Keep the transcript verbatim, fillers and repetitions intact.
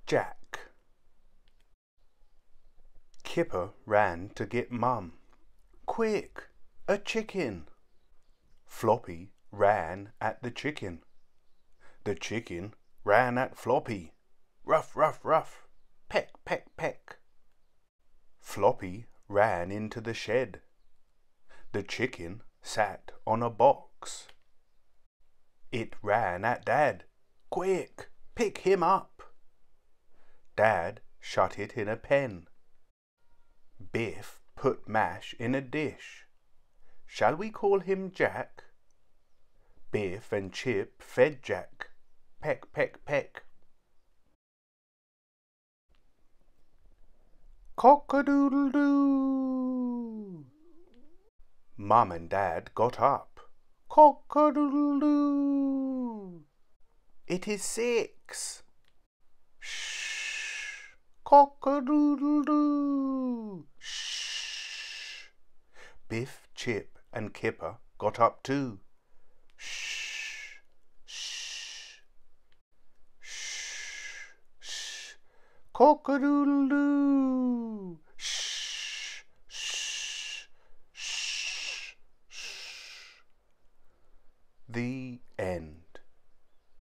Jack. Kipper ran to get Mum. Quick, a chicken! Floppy ran at the chicken. The chicken ran at Floppy. Ruff, ruff, ruff, peck, peck, peck. Floppy ran into the shed. The chicken sat on a box. It ran at Dad. Quick, pick him up! Dad shut it in a pen. Biff put mash in a dish. Shall we call him Jack? Biff and Chip fed Jack. Peck, peck, peck. Cock-a-doodle-doo! Mum and Dad got up. Cock-a-doodle-doo! It is six. Shh! Cock-a-doodle-doo! Shh! Biff, Chip and Kipper got up too. Shh! Shh! Shh! Shh! Cock-a-doodle-doo! Shh! Shh! Shh! Shh! The end.